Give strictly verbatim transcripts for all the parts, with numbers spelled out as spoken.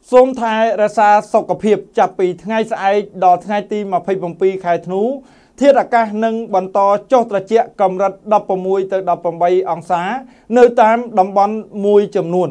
សូមថែរក្សាសុខភាពចាប់ពីថ្ងៃស្អែកដល់ថ្ងៃទីยี่สิบเจ็ดខែធ្នូធាតុអាកាសនឹងបន្តចុះត្រជាក់កម្រិតដប់ប្រាំមួយទៅដប់ប្រាំបីអង្សានៅតាមតំបន់មួយចំនួន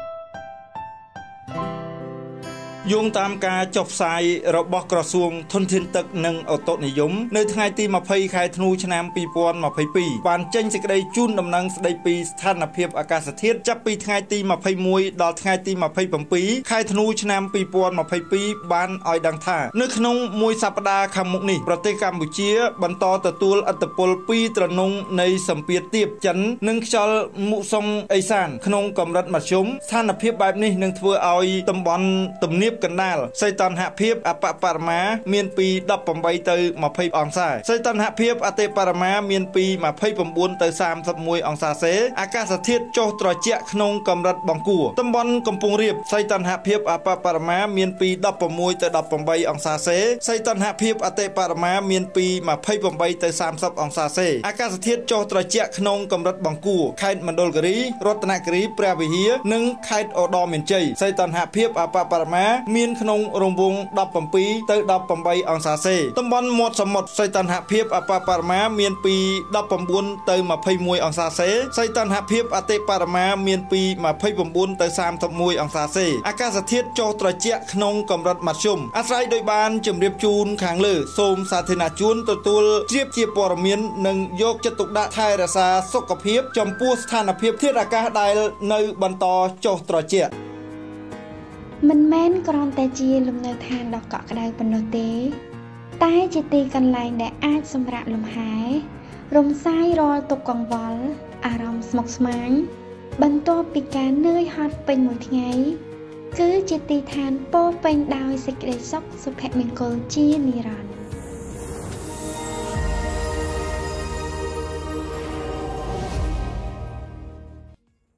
យោងតាមការចុះផ្សាយរបស់ក្រសួងធនធានទឹកនិងអូតូនិយមនៅថ្ងៃទីยี่สิบខែធ្នូឆ្នាំยี่สิบยี่สิบสองបានចេញសេចក្តីជូនដំណឹងស្តីពីស្ថានភាពអាកាសធាតុចាប់ពីថ្ងៃទីยี่สิบเอ็ดដល់ថ្ងៃទីยี่สิบเจ็ดខែធ្នូឆ្នាំยี่สิบยี่สิบสองបានឲ្យដឹងថានៅក្នុងមួយសប្តាហ៍ខាងមុខនេះប្រទេសកម្ពុជាបន្តទទួលឥទ្ធិពលពីត្រណុងនៃសម្ពាធទាបចិននិងខ្យល់មុសុងអេសានក្នុងកម្រិតមធ្យមស្ថានភាពបែបនេះនឹងធ្វើឲ្យតំបន់ទំនាបកណ្ដាលសីតុណ្ហភាពអបបរមាមានពីដប់ប្រាំបីទៅยี่สิบអង្សាសីតុណ្ហភាពអតិបរមាមានពីยี่สิบเก้าទៅสามสิบเอ็ดអង្សាសេអាកាសធាតុចុះត្រជាក់ក្នុងកម្រិតបង្គួរតំបន់កំពង់រាបសីតុណ្ហភាពអបបរមាមានពីដប់ប្រាំមួយទៅដប់ប្រាំបីអង្សាសេសីតុណ្ហភាពអតិបរមាមានពីยี่สิบแปดទៅสามสิบអង្សាសេអាកាសធាតុចុះត្រជាក់ក្នុងកម្រិតបង្គួរខេត្តមណ្ឌលគិរីរតនគិរីព្រះវិហារនិងខេត្តឧត្តរមានជ័យសីតុណ្ហភាពអបបរមាមានក្នុងរង្វង់ដប់ប្រាំពីរទៅដប់ប្រាំបីអង្សាសេតំបន់មាត់សមុទ្រសីតុណ្ហភាពអបបរមាមានពីដប់ប្រាំបួនទៅยี่สิบเอ็ดអង្សាសេសីតុណ្ហភាពអតិបរមាមានពីยี่สิบเก้าទៅสามสิบเอ็ดអង្សាសេអាកាសធាតុចុះត្រជាក់ក្នុងកម្រិតមធ្យមអាស្រ័យដោយបានជម្រាបជូនខាងលើសូមសាធារណជនទទួលជ្រាបជាព័ត៌មាននិងយកចិត្តទុកដាក់ថែរក្សាសុខភាពចំពោះស្ថានភាពធាតុអាកាសដែលនៅបន្តចុះត្រជាក់មិនមែនគ្រាន់តែជាលំនៅឋានដ៏កក់ក្ដៅប៉ុណ្ណោះទេតែជាទីកន្លែងដែលអាចសម្រាកលំហែរំសាយរាល់ទុក្ខកង្វល់អារម្មណ៍ស្មុគស្មាញបន្ទាប់ពីការនឿយហត់ពេញមួយថ្ងៃគឺជាទីឋានពោរពេញដោយសេចក្តីសុខសុភមង្គលជានិរន្តរ៍